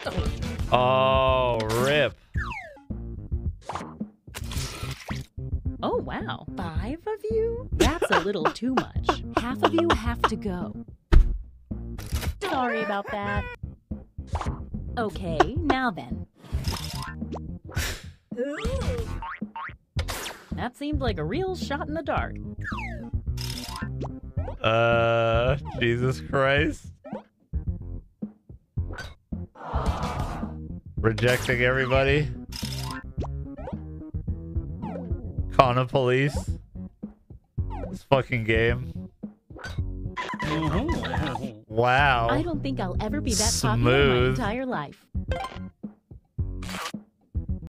Oh, rip. Oh, wow. 5 of you? That's a little too much. Half of you have to go. Sorry about that. Okay, now then. That seemed like a real shot in the dark. Jesus Christ. Rejecting everybody. Kana police. This fucking game. Wow. I don't think I'll ever be that popular in my Smooth. entire life.